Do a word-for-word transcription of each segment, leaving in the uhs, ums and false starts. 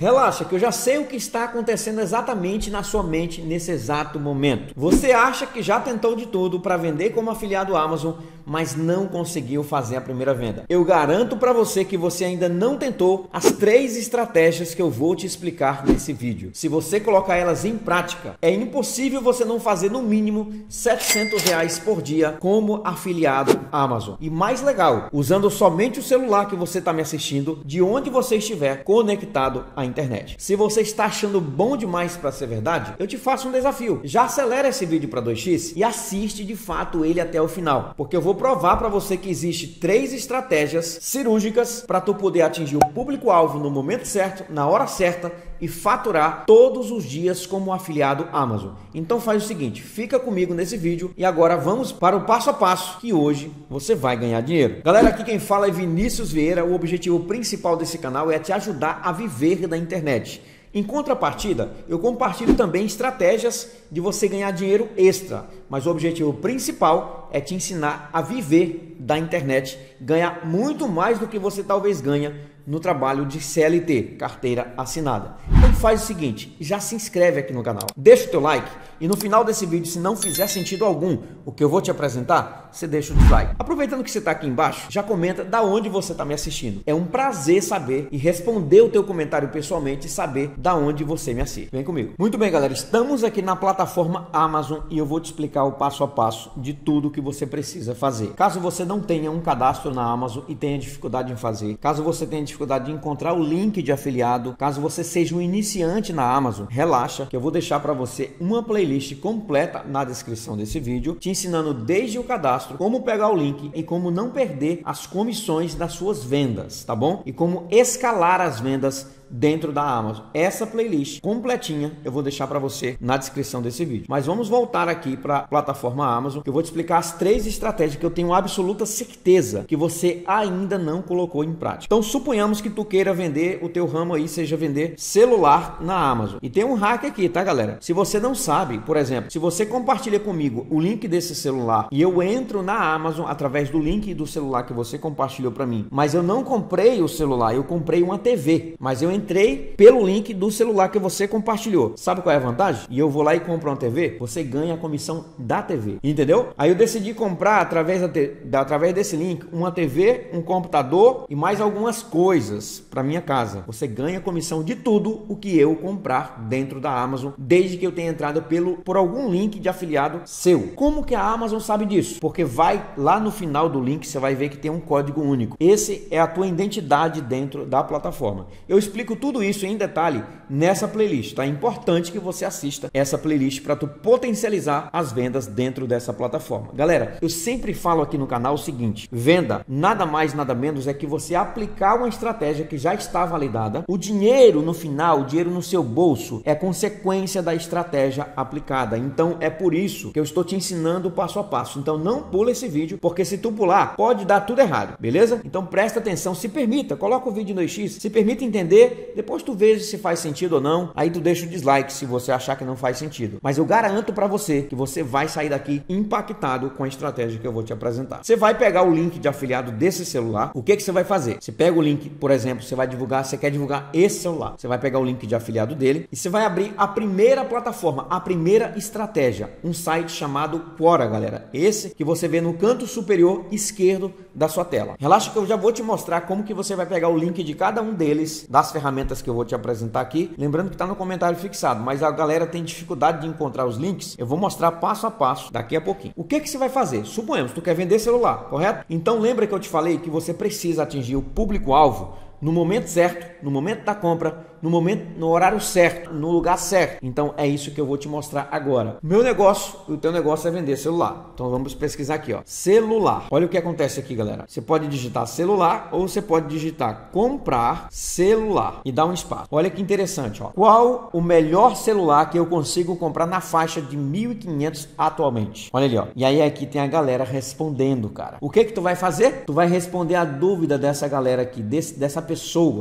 Relaxa que eu já sei o que está acontecendo exatamente na sua mente nesse exato momento. Você acha que já tentou de tudo para vender como afiliado Amazon, mas não conseguiu fazer a primeira venda. Eu garanto para você que você ainda não tentou as três estratégias que eu vou te explicar nesse vídeo. Se você colocar elas em prática, é impossível você não fazer no mínimo setecentos reais por dia como afiliado Amazon. E mais legal, usando somente o celular que você está me assistindo, de onde você estiver conectado à internet. Se você está achando bom demais para ser verdade, eu te faço um desafio. Já acelera esse vídeo para dois x e assiste de fato ele até o final, porque eu vou provar para você que existe três estratégias cirúrgicas para tu poder atingir o público-alvo no momento certo, na hora certa e faturar todos os dias como afiliado Amazon. Então faz o seguinte, fica comigo nesse vídeo e agora vamos para o passo a passo que hoje você vai ganhar dinheiro. Galera, aqui quem fala é Vinícius Vieira. O objetivo principal desse canal é te ajudar a viver da internet. Em contrapartida, eu compartilho também estratégias de você ganhar dinheiro extra, mas o objetivo principal é te ensinar a viver da internet, ganhar muito mais do que você talvez ganha no trabalho de C L T, carteira assinada. Então faz o seguinte, já se inscreve aqui no canal, deixa o teu like e no final desse vídeo, se não fizer sentido algum o que eu vou te apresentar, você deixa o dislike. Aproveitando que você está aqui embaixo, já comenta da onde você está me assistindo. É um prazer saber e responder o teu comentário pessoalmente e saber da onde você me assiste. Vem comigo. Muito bem, galera, estamos aqui na plataforma Amazon e eu vou te explicar o passo a passo de tudo que você precisa fazer. Caso você não tenha um cadastro na Amazon e tenha dificuldade em fazer, caso você tenha dificuldade de encontrar o link de afiliado, caso você seja um iniciante na Amazon, relaxa que eu vou deixar para você uma playlist completa na descrição desse vídeo, te ensinando desde o cadastro, como pegar o link e como não perder as comissões das suas vendas, tá bom? E como escalar as vendas dentro da Amazon. Essa playlist completinha eu vou deixar para você na descrição desse vídeo. Mas vamos voltar aqui para a plataforma Amazon, que eu vou te explicar as três estratégias que eu tenho absoluta certeza que você ainda não colocou em prática. Então suponhamos que tu queira vender, o teu ramo aí seja vender celular na Amazon. E tem um hack aqui, tá, galera? Se você não sabe, por exemplo, se você compartilha comigo o link desse celular e eu entro na Amazon através do link do celular que você compartilhou para mim, mas eu não comprei o celular, eu comprei uma T V, mas eu entrei pelo link do celular que você compartilhou. Sabe qual é a vantagem? E eu vou lá e compro uma T V, você ganha a comissão da T V, entendeu? Aí eu decidi comprar através, da te... através desse link uma T V, um computador e mais algumas coisas para minha casa. Você ganha a comissão de tudo o que eu comprar dentro da Amazon, desde que eu tenha entrado pelo, por algum link de afiliado seu. Como que a Amazon sabe disso? Porque vai lá no final do link, você vai ver que tem um código único. Esse é a tua identidade dentro da plataforma. Eu explico tudo isso em detalhe nessa playlist, tá? É importante que você assista essa playlist para tu potencializar as vendas dentro dessa plataforma. Galera, eu sempre falo aqui no canal o seguinte, venda nada mais nada menos é que você aplicar uma estratégia que já está validada. O dinheiro no final, o dinheiro no seu bolso é consequência da estratégia aplicada. Então é por isso que eu estou te ensinando o passo a passo. Então não pula esse vídeo, porque se tu pular, pode dar tudo errado, beleza? Então presta atenção, se permita, coloca o vídeo no dois x, se permita entender, depois tu veja se faz sentido ou não, aí tu deixa o dislike se você achar que não faz sentido. Mas eu garanto para você que você vai sair daqui impactado com a estratégia que eu vou te apresentar. Você vai pegar o link de afiliado desse celular, o que que você vai fazer? Você pega o link, por exemplo, você vai divulgar, você quer divulgar esse celular, você vai pegar o link de afiliado dele e você vai abrir a primeira plataforma, a primeira estratégia, um site chamado Quora, galera. Esse que você vê no canto superior esquerdo da sua tela. Relaxa que eu já vou te mostrar como que você vai pegar o link de cada um deles, das ferramentas que eu vou te apresentar aqui. Lembrando que está no comentário fixado, mas a galera tem dificuldade de encontrar os links. Eu vou mostrar passo a passo daqui a pouquinho. O que que você vai fazer? Suponhamos, tu quer vender celular, correto? Então lembra que eu te falei que você precisa atingir o público-alvo no momento certo, no momento da compra, no momento, no horário certo, no lugar certo. Então é isso que eu vou te mostrar agora. Meu negócio, o teu negócio é vender celular. Então vamos pesquisar aqui, ó, celular. Olha o que acontece aqui, galera. Você pode digitar celular ou você pode digitar comprar celular e dar um espaço. Olha que interessante, ó. Qual o melhor celular que eu consigo comprar na faixa de mil e quinhentos atualmente? Olha ali, ó. E aí aqui tem a galera respondendo, cara. O que que tu vai fazer? Tu vai responder a dúvida dessa galera aqui, desse, dessa pessoa. O que que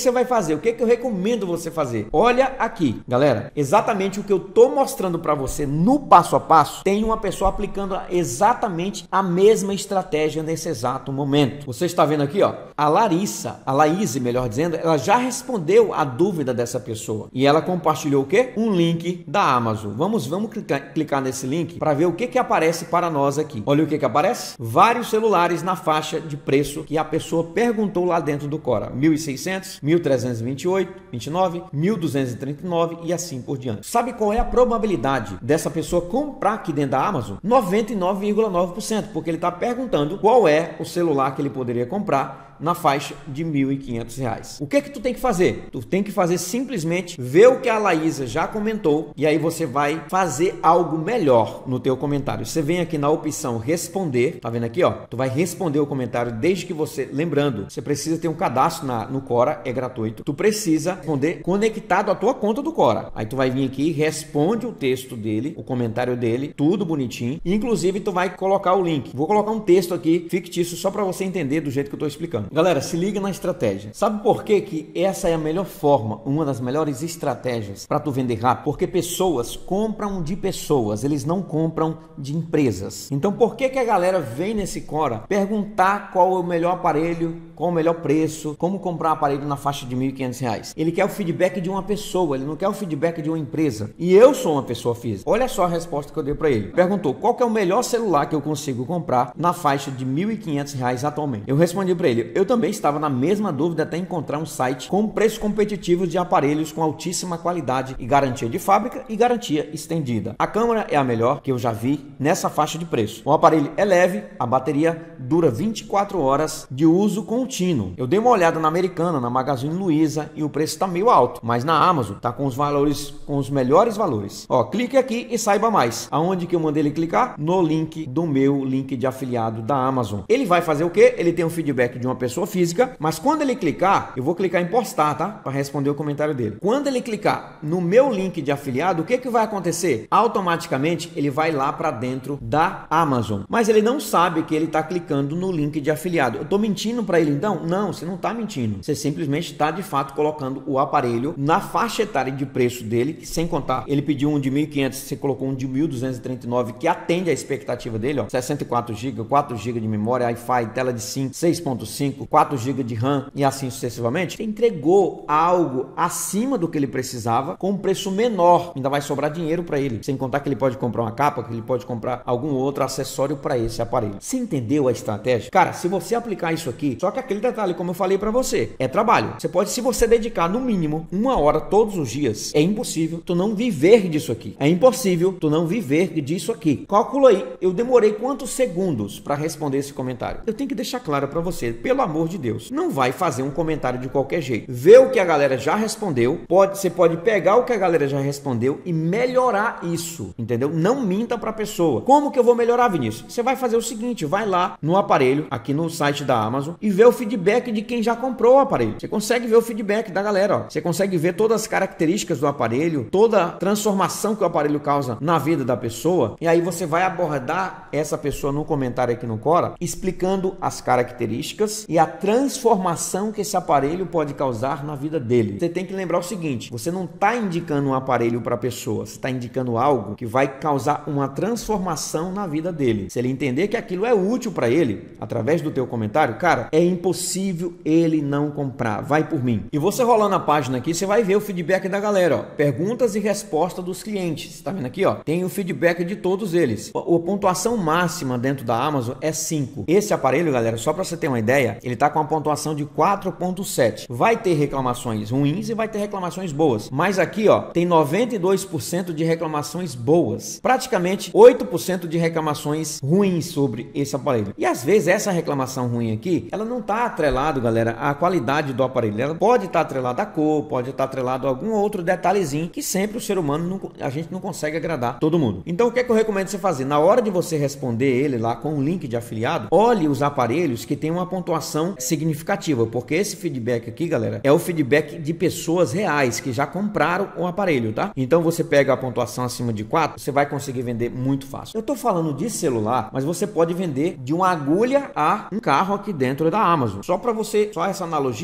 que você vai fazer? O que que eu recomendo você fazer? Olha aqui, galera, exatamente o que eu tô mostrando para você no passo a passo, tem uma pessoa aplicando exatamente a mesma estratégia nesse exato momento. Você está vendo aqui, ó, a Larissa, a Laís, melhor dizendo, ela já respondeu a dúvida dessa pessoa e ela compartilhou o quê? Um link da Amazon. Vamos, vamos clicar, clicar nesse link para ver o que que aparece para nós aqui. Olha o que que aparece. Vários celulares na faixa de preço que a pessoa perguntou lá dentro do Quora. mil e seiscentos, mil trezentos e vinte e oito, vinte e nove, mil duzentos e trinta e nove e assim por diante. Sabe qual é a probabilidade dessa pessoa comprar aqui dentro da Amazon? noventa e nove vírgula nove por cento, porque ele está perguntando qual é o celular que ele poderia comprar na faixa de mil e quinhentos reais. O que que tu tem que fazer? Tu tem que fazer simplesmente ver o que a Laísa já comentou e aí você vai fazer algo melhor no teu comentário. Você vem aqui na opção responder, tá vendo aqui, ó? Tu vai responder o comentário desde que você, lembrando, você precisa ter um cadastro na, no Quora, é gratuito. Tu precisa responder conectado à tua conta do Quora. Aí tu vai vir aqui, responde o texto dele, o comentário dele, tudo bonitinho. Inclusive tu vai colocar o link. Vou colocar um texto aqui fictício só para você entender do jeito que eu tô explicando. Galera, se liga na estratégia. Sabe por que que essa é a melhor forma, uma das melhores estratégias para tu vender rápido? Porque pessoas compram de pessoas, eles não compram de empresas. Então, por que que a galera vem nesse Quora perguntar qual é o melhor aparelho, qual o melhor preço, como comprar um aparelho na faixa de mil e quinhentos reais? Ele quer o feedback de uma pessoa, ele não quer o feedback de uma empresa. E eu sou uma pessoa física. Olha só a resposta que eu dei para ele. Perguntou qual que é o melhor celular que eu consigo comprar na faixa de mil e quinhentos reais atualmente. Eu respondi para ele, eu também estava na mesma dúvida até encontrar um site com preços competitivos de aparelhos com altíssima qualidade e garantia de fábrica e garantia estendida. A câmera é a melhor que eu já vi nessa faixa de preço. O aparelho é leve, a bateria dura vinte e quatro horas de uso contínuo. Eu dei uma olhada na Americana, na Magazine Luiza e o preço está meio alto, mas na Amazon tá com os valores, com os melhores valores. Ó, clique aqui e saiba mais. Aonde que eu mandei ele clicar? No link do meu link de afiliado da Amazon. Ele vai fazer o quê? Ele tem um feedback de uma pessoa física, mas quando ele clicar, eu vou clicar em postar, tá? Para responder o comentário dele. Quando ele clicar no meu link de afiliado, o que que vai acontecer? Automaticamente ele vai lá para dentro da Amazon, mas ele não sabe que ele está clicando no link de afiliado. Eu tô mentindo para ele então? Não, você não tá mentindo. Você simplesmente está de fato colocando o aparelho na faixa etária de preço dele, sem contar, ele pediu um de mil e quinhentos, você colocou um de mil duzentos e trinta e nove que atende a expectativa dele, ó, sessenta e quatro gigas, quatro gigas de memória, Wi-Fi, tela de cinco, seis ponto cinco, quatro gigas de RAM e assim sucessivamente. Você entregou algo acima do que ele precisava com um preço menor. Ainda vai sobrar dinheiro para ele. Sem contar que ele pode comprar uma capa, que ele pode comprar algum outro acessório para esse aparelho. Você entendeu a estratégia? Cara, se você aplicar isso aqui, só que aquele detalhe, como eu falei para você, é trabalho. Você pode, se você dedicar no mínimo uma hora todos os dias, é impossível tu não viver disso aqui. É impossível tu não viver disso aqui. Calcula aí, eu demorei quantos segundos para responder esse comentário? Eu tenho que deixar claro para você, pelo amor de Deus, não vai fazer um comentário de qualquer jeito. Vê o que a galera já respondeu, pode, você pode pegar o que a galera já respondeu e melhorar isso, entendeu? Não minta para a pessoa. Como que eu vou melhorar, Vinícius? Você vai fazer o seguinte, vai lá no aparelho, aqui no site da Amazon e vê o feedback de quem já comprou o aparelho. Você consegue ver o feedback da galera, ó. Você consegue ver todas as características do aparelho, toda a transformação que o aparelho causa na vida da pessoa, e aí você vai abordar essa pessoa no comentário aqui no Quora, explicando as características e a transformação que esse aparelho pode causar na vida dele. Você tem que lembrar o seguinte, você não está indicando um aparelho para a pessoa, você está indicando algo que vai causar uma transformação na vida dele. Se ele entender que aquilo é útil para ele, através do teu comentário, cara, é impossível ele não comprar. Vai por mim. E você rolando a página aqui, você vai ver o feedback da galera, ó. Perguntas e respostas dos clientes. Tá vendo aqui, ó? Tem o feedback de todos eles. A, a pontuação máxima dentro da Amazon é cinco. Esse aparelho, galera, só para você ter uma ideia, ele tá com uma pontuação de quatro ponto sete. Vai ter reclamações ruins e vai ter reclamações boas. Mas aqui, ó, tem noventa e dois por cento de reclamações boas. Praticamente oito por cento de reclamações ruins sobre esse aparelho. E às vezes essa reclamação ruim aqui, ela não tá atrelada, galera, à qualidade do aparelho. Ela pode estar tá atrelada à cor, pode estar tá atrelada a algum outro detalhezinho que sempre o ser humano, não, a gente não consegue agradar todo mundo. Então o que é que eu recomendo você fazer? Na hora de você responder ele lá com um link de afiliado, olhe os aparelhos que tem uma pontuação significativa, porque esse feedback aqui, galera, é o feedback de pessoas reais que já compraram o aparelho, tá? Então você pega a pontuação acima de quatro, você vai conseguir vender muito fácil. Eu tô falando de celular, mas você pode vender de uma agulha a um carro aqui dentro da Amazon. Só para você, só essa analogia, para você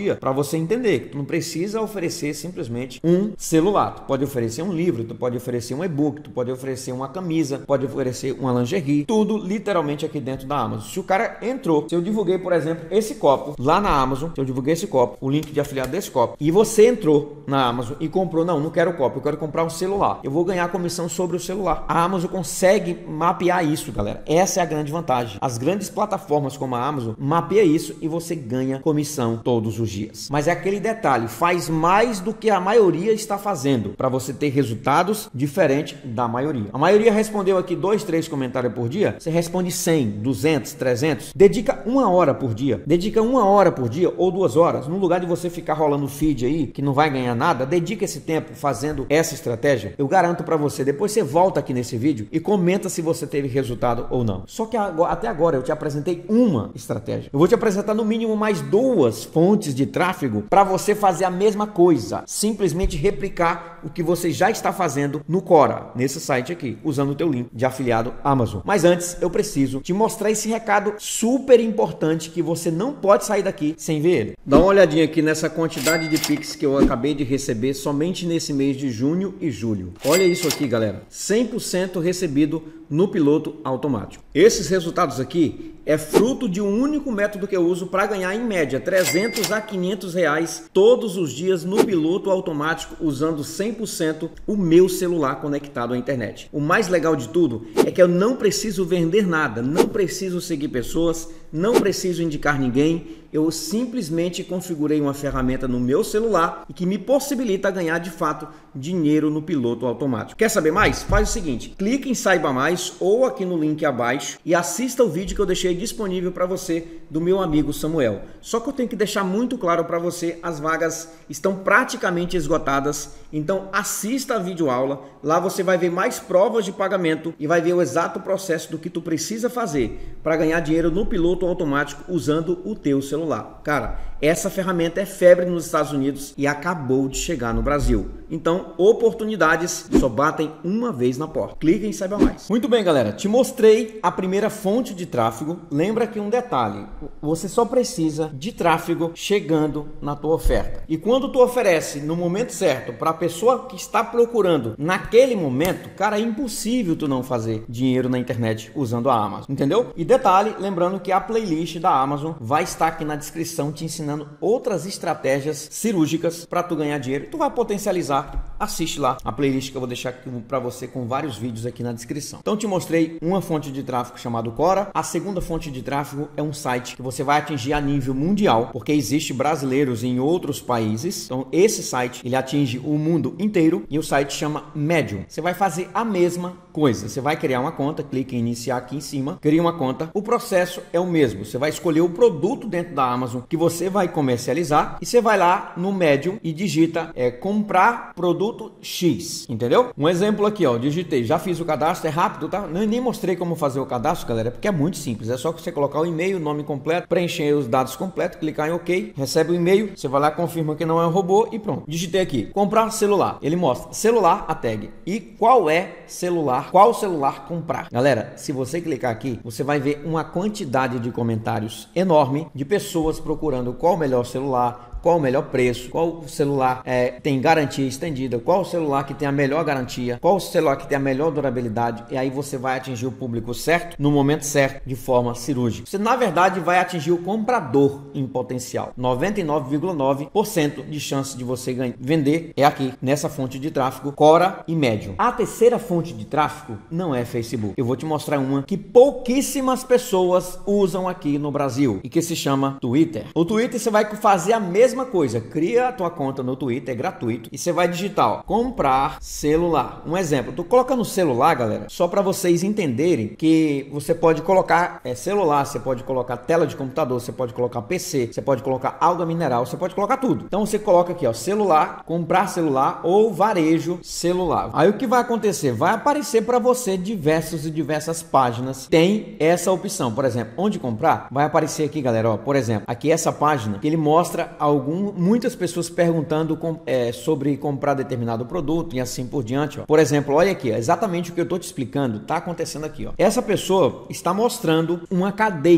você entender que tu não precisa oferecer simplesmente um celular. Tu pode oferecer um livro, tu pode oferecer um e-book, tu pode oferecer uma camisa, pode oferecer uma lingerie, tudo literalmente aqui dentro da Amazon. Se o cara entrou, se eu divulguei, por exemplo, esse copo lá na Amazon, se eu divulguei esse copo, o link de afiliado desse copo, e você entrou na Amazon e comprou, não, não quero o copo, eu quero comprar um celular, eu vou ganhar comissão sobre o celular. A Amazon consegue mapear isso, galera. Essa é a grande vantagem. As grandes plataformas como a Amazon mapeia isso e você ganha comissão todos os dias. Mas é aquele detalhe, faz mais do que a maioria está fazendo para você ter resultados diferentes da maioria. A maioria respondeu aqui dois, três comentários por dia. Você responde cem, duzentos, trezentos. Dedica uma hora por dia. Dedica uma hora por dia ou duas horas. No lugar de você ficar rolando feed aí, que não vai ganhar nada, dedica esse tempo fazendo essa estratégia. Eu garanto para você, depois você volta aqui nesse vídeo e comenta se você teve resultado ou não. Só que agora, até agora eu te apresentei uma estratégia. Eu vou te apresentar no mínimo mais duas fontes de tráfego para você fazer a mesma coisa. Simplesmente replicar o que você já está fazendo no Quora, nesse site aqui, usando o teu link de afiliado Amazon. Mas antes, eu preciso te mostrar esse recado super importante que você não pode sair daqui sem ver ele. Dá uma olhadinha aqui nessa quantidade de Pix que eu acabei de receber somente nesse mês de junho e julho. Olha isso aqui, galera. cem por cento recebido no piloto automático. Esses resultados aqui é fruto de um único método que eu uso para ganhar em média trezentos a quinhentos reais todos os dias no piloto automático, usando cem por cento o meu celular conectado à internet. O mais legal de tudo é que eu não preciso vender nada, não preciso seguir pessoas, não preciso indicar ninguém. Eu simplesmente configurei uma ferramenta no meu celular e que me possibilita ganhar de fato dinheiro no piloto automático. Quer saber mais? Faz o seguinte, clique em Saiba Mais ou aqui no link abaixo e assista o vídeo que eu deixei disponível para você do meu amigo Samuel. Só que eu tenho que deixar muito claro para você, as vagas estão praticamente esgotadas, então assista a videoaula, lá você vai ver mais provas de pagamento e vai ver o exato processo do que tu precisa fazer para ganhar dinheiro no piloto automático usando o teu celular. Cara, essa ferramenta é febre nos Estados Unidos e acabou de chegar no Brasil. Então, oportunidades só batem uma vez na porta. Clique em Saiba Mais. Muito bem, galera. Te mostrei a primeira fonte de tráfego. Lembra aqui um detalhe. Você só precisa de tráfego chegando na tua oferta. E quando tu oferece no momento certo para a pessoa que está procurando naquele momento, cara, é impossível tu não fazer dinheiro na internet usando a Amazon. Entendeu? E detalhe, lembrando que a playlist da Amazon vai estar aqui na descrição te ensinando outras estratégias cirúrgicas para tu ganhar dinheiro. Tu vai potencializar. Assiste lá a playlist que eu vou deixar aqui para você com vários vídeos aqui na descrição. Então te mostrei uma fonte de tráfego chamado Quora. A segunda fonte de tráfego é um site que você vai atingir a nível mundial, porque existe brasileiros em outros países. Então esse site ele atinge o mundo inteiro e o site chama Medium. Você vai fazer a mesma coisa. Você vai criar uma conta, clique em iniciar aqui em cima, cria uma conta. O processo é o mesmo. Você vai escolher o produto dentro da Amazon que você vai comercializar e você vai lá no Medium e digita é, comprar produto X, entendeu? Um exemplo aqui, ó, digitei, já fiz o cadastro, é rápido, tá? Nem, nem mostrei como fazer o cadastro, galera, porque é muito simples, é só você colocar o e-mail, o nome completo, preencher os dados completos, clicar em OK, recebe o e-mail, você vai lá, confirma que não é um robô e pronto. Digitei aqui, comprar celular, ele mostra celular, a tag, e qual é celular, qual celular comprar. Galera, se você clicar aqui, você vai ver uma quantidade de comentários enorme de pessoas procurando qual o melhor celular, qual o melhor preço, qual celular é, tem garantia estendida, qual o celular que tem a melhor garantia, qual o celular que tem a melhor durabilidade, e aí você vai atingir o público certo, no momento certo, de forma cirúrgica. Você, na verdade, vai atingir o comprador em potencial. noventa e nove vírgula nove por cento de chance de você ganhar, vender é aqui, nessa fonte de tráfego, Quora e Medium. A terceira fonte de tráfego não é Facebook. Eu vou te mostrar uma que pouquíssimas pessoas usam aqui no Brasil e que se chama Twitter. O Twitter você vai fazer a mesma Mesma coisa, cria a tua conta no Twitter, é gratuito, e você vai digitar, ó, comprar celular. Um exemplo, tu coloca no celular, galera, só para vocês entenderem que você pode colocar é, celular, você pode colocar tela de computador, você pode colocar P C, você pode colocar água mineral, você pode colocar tudo. Então você coloca aqui, ó, celular, comprar celular ou varejo celular. Aí o que vai acontecer? Vai aparecer para você diversos e diversas páginas. Tem essa opção, por exemplo, onde comprar? Vai aparecer aqui, galera, ó, por exemplo, aqui essa página que ele mostra algum Algum, muitas pessoas perguntando com, é, sobre comprar determinado produto e assim por diante. Ó. Por exemplo, olha aqui, ó, exatamente o que eu estou te explicando está acontecendo aqui. Ó. Essa pessoa está mostrando uma cadeira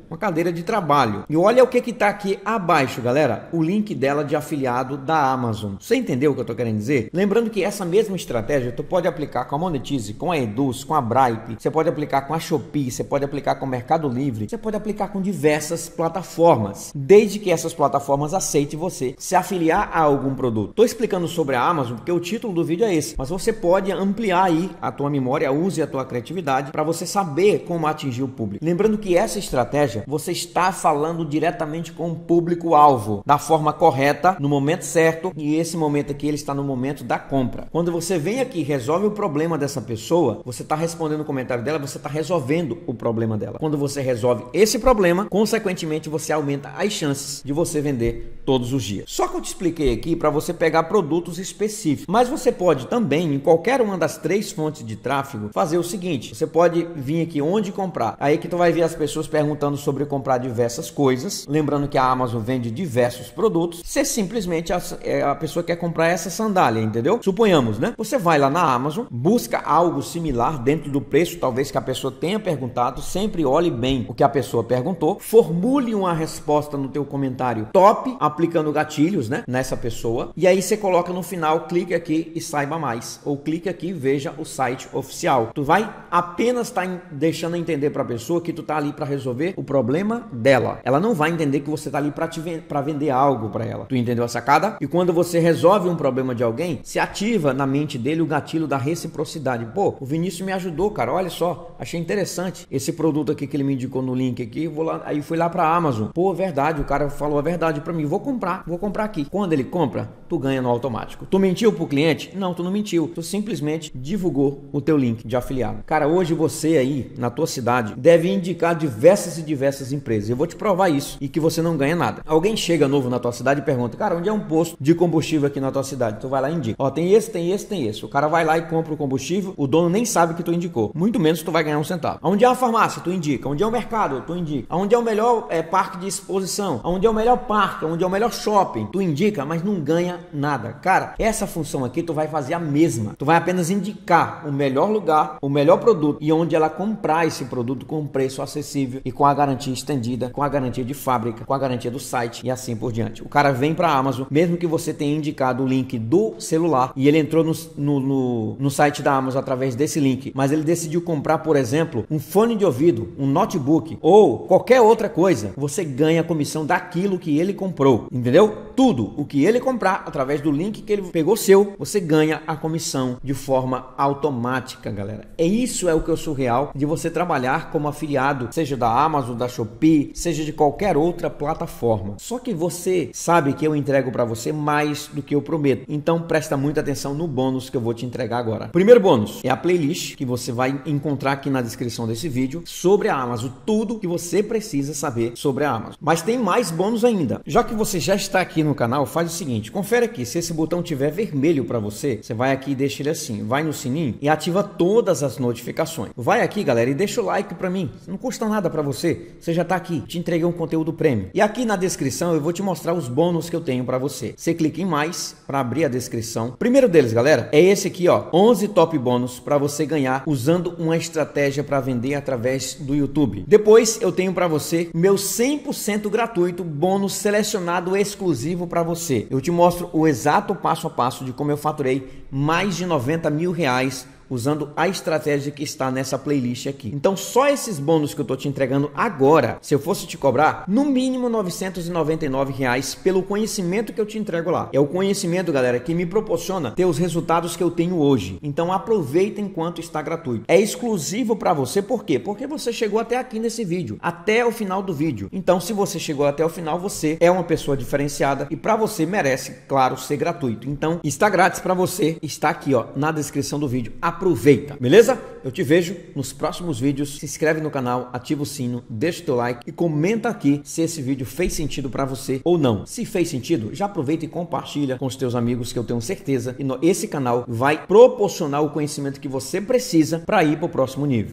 uma cadeira de trabalho. E olha o que que tá aqui abaixo, galera, o link dela de afiliado da Amazon. Você entendeu o que eu tô querendo dizer? Lembrando que essa mesma estratégia tu pode aplicar com a Monetize, com a Eduz, com a Bripe, você pode aplicar com a Shopee, você pode aplicar com o Mercado Livre, você pode aplicar com diversas plataformas, desde que essas plataformas aceitem você se afiliar a algum produto. Tô explicando sobre a Amazon porque o título do vídeo é esse, mas você pode ampliar aí a tua memória, use a tua criatividade para você saber como atingir o público. Lembrando que essa estratégia, você está falando diretamente com o público-alvo, da forma correta, no momento certo, e esse momento aqui ele está no momento da compra. Quando você vem aqui e resolve o problema dessa pessoa, você está respondendo o comentário dela, você está resolvendo o problema dela. Quando você resolve esse problema, consequentemente você aumenta as chances de você vender todos os dias. Só que eu te expliquei aqui para você pegar produtos específicos, mas você pode também, em qualquer uma das três fontes de tráfego, fazer o seguinte: você pode vir aqui onde comprar, aí que tu vai ver as pessoas perguntando sobre comprar diversas coisas, lembrando que a Amazon vende diversos produtos, você simplesmente a, a pessoa quer comprar essa sandália, entendeu? Suponhamos, né? Você vai lá na Amazon, busca algo similar dentro do preço, talvez que a pessoa tenha perguntado, sempre olhe bem o que a pessoa perguntou, formule uma resposta no teu comentário top, aplicando gatilhos, né, nessa pessoa, e aí você coloca no final, clique aqui e saiba mais, ou clique aqui e veja o site oficial. Tu vai apenas estar tá deixando entender para a pessoa que tu tá ali para resolver o problema dela. Ela não vai entender que você tá ali para te para vender algo para ela. Tu entendeu a sacada? E quando você resolve um problema de alguém, se ativa na mente dele o gatilho da reciprocidade. Pô, o Vinícius me ajudou, cara, olha só, achei interessante esse produto aqui que ele me indicou no link aqui, vou lá, aí fui lá para a Amazon. Pô, verdade, o cara falou a verdade para mim, vou comprar, vou comprar aqui. Quando ele compra, tu ganha no automático. Tu mentiu pro cliente? Não, tu não mentiu. Tu simplesmente divulgou o teu link de afiliado. Cara, hoje você aí na tua cidade deve indicar diversas e diversas empresas. Eu vou te provar isso e que você não ganha nada. Alguém chega novo na tua cidade e pergunta: cara, onde é um posto de combustível aqui na tua cidade? Tu vai lá e indica. Ó, tem esse, tem esse, tem esse. O cara vai lá e compra o combustível, o dono nem sabe que tu indicou. Muito menos tu vai ganhar um centavo. Onde é uma farmácia? Tu indica. Onde é o mercado? Tu indica. Onde é o melhor é, parque de exposição? Onde é o melhor parque? Onde é o melhor shopping? Tu indica, mas não ganha nada. Cara, essa função aqui tu vai fazer a mesma. Tu vai apenas indicar o melhor lugar, o melhor produto e onde ela comprar esse produto com um preço acessível e com a garantia estendida, com a garantia de fábrica, com a garantia do site e assim por diante. O cara vem para a Amazon, mesmo que você tenha indicado o link do celular e ele entrou no, no, no, no site da Amazon através desse link, mas ele decidiu comprar, por exemplo, um fone de ouvido, um notebook ou qualquer outra coisa, você ganha a comissão daquilo que ele comprou, entendeu? Tudo o que ele comprar através do link que ele pegou seu, você ganha a comissão de forma automática, galera. É isso é o que é surreal de você trabalhar como afiliado, seja da Amazon, da Shopee, seja de qualquer outra plataforma. Só que você sabe que eu entrego para você mais do que eu prometo. Então presta muita atenção no bônus que eu vou te entregar agora. Primeiro bônus é a playlist que você vai encontrar aqui na descrição desse vídeo sobre a Amazon, tudo que você precisa saber sobre a Amazon. Mas tem mais bônus ainda. Já que você já está aqui no canal, faz o seguinte, confere aqui, se esse botão tiver vermelho para você, você vai aqui e deixa ele assim, vai no sininho e ativa todas as notificações. Vai aqui, galera, e deixa o like para mim, não custa nada para você, você já está aqui, te entreguei um conteúdo premium. E aqui na descrição eu vou te mostrar os bônus que eu tenho para você. Você clica em mais para abrir a descrição. Primeiro deles, galera, é esse aqui, ó, onze top bônus para você ganhar usando uma estratégia para vender através do YouTube. Depois eu tenho para você meu cem por cento gratuito bônus selecionado exclusivo para você. Eu te mostro o exato passo a passo de como eu faturei mais de noventa mil reais usando a estratégia que está nessa playlist aqui. Então só esses bônus que eu tô te entregando agora, se eu fosse te cobrar, no mínimo novecentos e noventa e nove reais pelo conhecimento que eu te entrego lá. É o conhecimento, galera, que me proporciona ter os resultados que eu tenho hoje. Então aproveita enquanto está gratuito. É exclusivo para você, por quê? Porque você chegou até aqui nesse vídeo, até o final do vídeo. Então se você chegou até o final, você é uma pessoa diferenciada e para você merece, claro, ser gratuito. Então está grátis para você, está aqui, ó, na descrição do vídeo. Aproveita, beleza? Eu te vejo nos próximos vídeos. Se inscreve no canal, ativa o sino, deixa o teu like e comenta aqui se esse vídeo fez sentido para você ou não. Se fez sentido, já aproveita e compartilha com os teus amigos, que eu tenho certeza que esse canal vai proporcionar o conhecimento que você precisa para ir para o próximo nível.